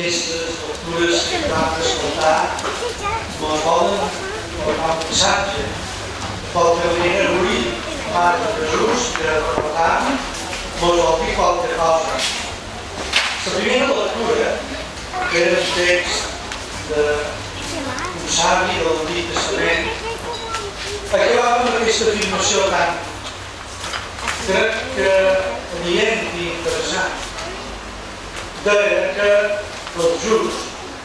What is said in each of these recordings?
aquestes lectures que acabem d'escoltar ens volen donar un missatge. Qualque manera avui, Mare de Jesús, que recordam, ens vol dir qualque cosa. La primera lectura, que era un text d'un savi de l'Antic Testament, acabava amb aquesta afirmació tan, crec que adient i interessant. Deia que el just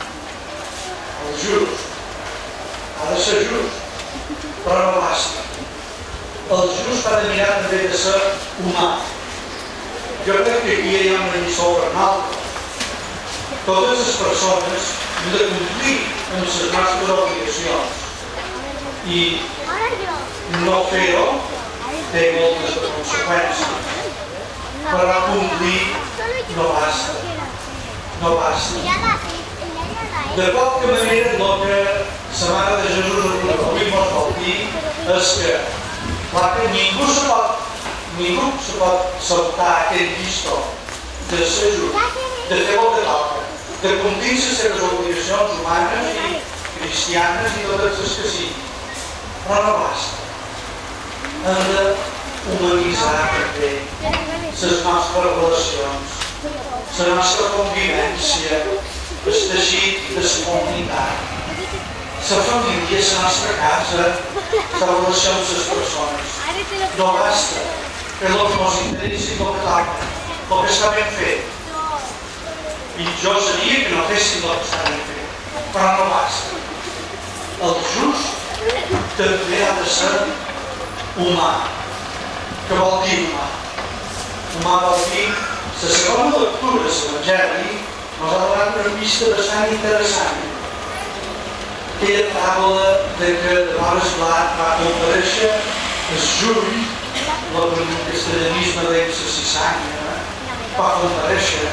ha de ser just, però no basta. El just ha de mirar també de ser humà. Jo crec que aquí hi ha una lliçó per altra. Totes les persones hem de complir amb les nostres obligacions i no fer-ho té moltes conseqüències, però complir no basta. No basta. De qualque manera, el que la Mare de Jesús avui ens vol dir és que, clar que ningú se pot saltar aquell llistó de ser just, de fer el que toca, de complir les seves obligacions humanes i cristianes i totes les que siguin. Però no basta. Hem de humanitzar també les nostres relacions, la nostra convivència, el teixit de la comunitat, la família, la nostra casa, la relació amb les persones. No basta que el que ens interessi el que toca, el que està ben fet. Pitjor seria que no fessin el que està ben fet, però no basta. El just també ha de ser humà. Què vol dir humà? Humà vol dir, la segona lectura de l'Evangeli ens ha donat una pista bastant interessant. Aquella paràbola de que de l'hores blat va comparèixer el jull, el castellanisme deia la cissanya, va comparèixer.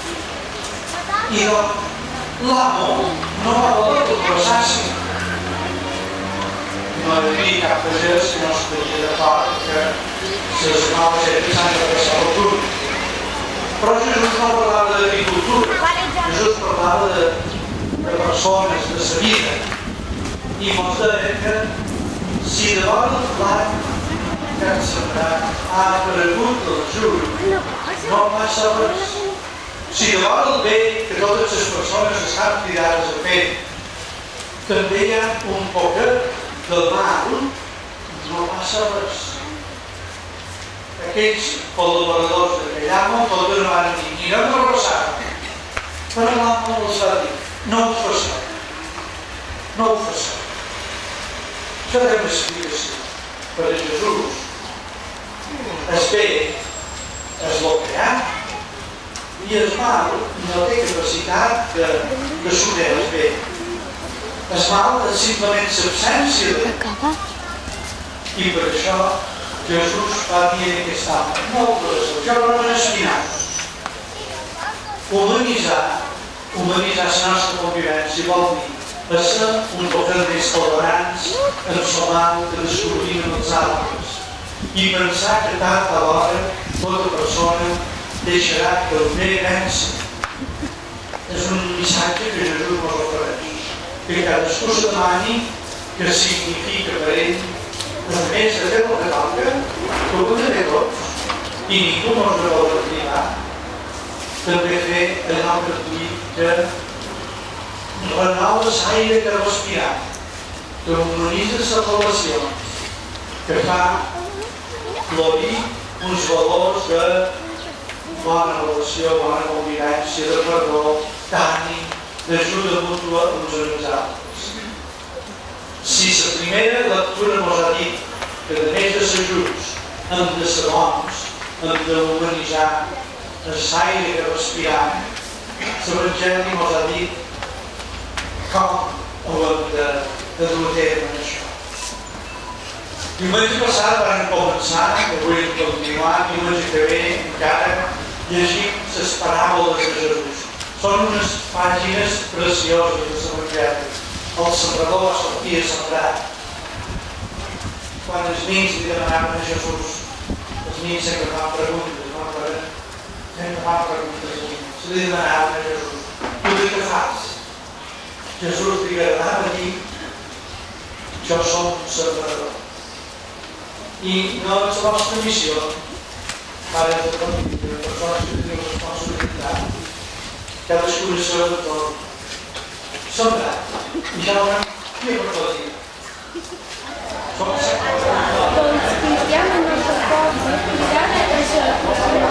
I l'amo no va voler que el passassin. No hi havia cap pagès que no es podia d'acord que les noves èpoques s'han de passar al turc. Però Jesús no parlava d'agricultura, Jesús parlava de persones, de la vida. I ens deia que si de vora el plat que han sembrat ha aparegut el jull, no passa res. Si de vora el bé que totes les persones estan cridades a fer, també hi ha un poquet del mal, no passa res. Aquells col·laboradors d'aquell amo tots no van dir, ni no m'ho ressat. Però l'amo els va dir, no ho fasseu. No ho fasseu. Això té una explicació. Per a Jesús, el bé és el que hi ha i el mal no té capacitat de saber el bé. El mal és simplement l'absència de bé. I per això Jesús va dir que estava molt presó. Jo no m'he espinat. Humanitzar la nostra convivència vol dir ser un poquet més tolerants en el mal que descobrim en els altres i pensar que tard o d'hora tota persona deixarà que el bé venci. És un missatge que Jesús ens ofereix, que cadascú se demani què significa per ell, a més de fer el que toca, que ho hem de fer tots, i ningú no ens vol arribar, també fer allò que et dic que renova l'aire que respirar, que humanitza les relacions, que fa florir uns valors de bona relació, bona convivència, de perdó, d'ànim, d'ajuda mútua uns amb els altres. Si la primera lectura ens ha dit que a més de ser justs hem de ser bons, hem d'humanitzar l'aire que respiram, l'Evangeli ens ha dit com ho hem de dur a terme en això. Diumenge passat vam començar, avui hem continuat, diumenge que ve encara llegim les paràboles de Jesús. Són unes pàgines precioses de l'Evangeli. El sembrador va sortir a sembrar. Quan els nens li demanaven a Jesús, els nens sempre fan preguntes, no? Sempre fan preguntes a nens. Se li demanaven a Jesús, tu dius Jesús li agradava dir jo som un salvador. I no és la vostra missió, pares de família, persones que teniu responsabilitat, cadascú de seu entorn. Sembrar, i ja veurem qui ho pot dir. Doncs cristiano no se pot mirar això.